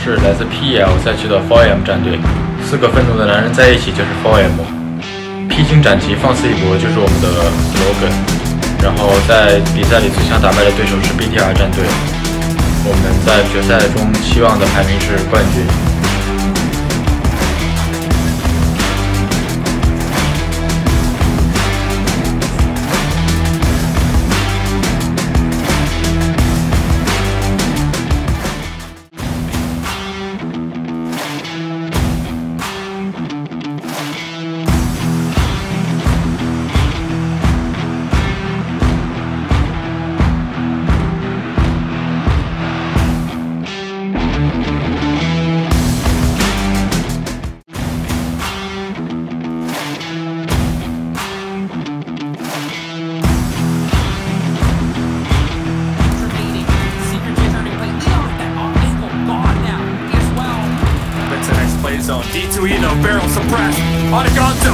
是来自 PEL 赛区的 4M 战队，4个愤怒的男人在一起就是 4M， 披荆斩棘，放肆一搏就是我们的 slogan。然后在比赛里最强打败的对手是 BTR 战队，我们在决赛中期望的排名是冠军。 Zone. D2Eno, barrel suppressed. Onagonzo.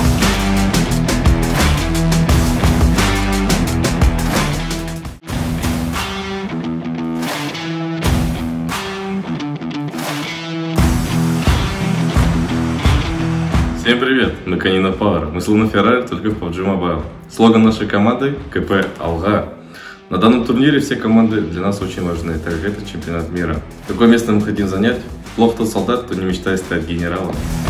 Всем привет! Мы Канина Power. Мы словно Феррари, только в PUBG Mobile. Слоган нашей команды – КП Алга. На данном турнире все команды для нас очень важны, так как это чемпионат мира. Какое место мы хотим занять? Плох тот солдат, кто не мечтает стать генералом.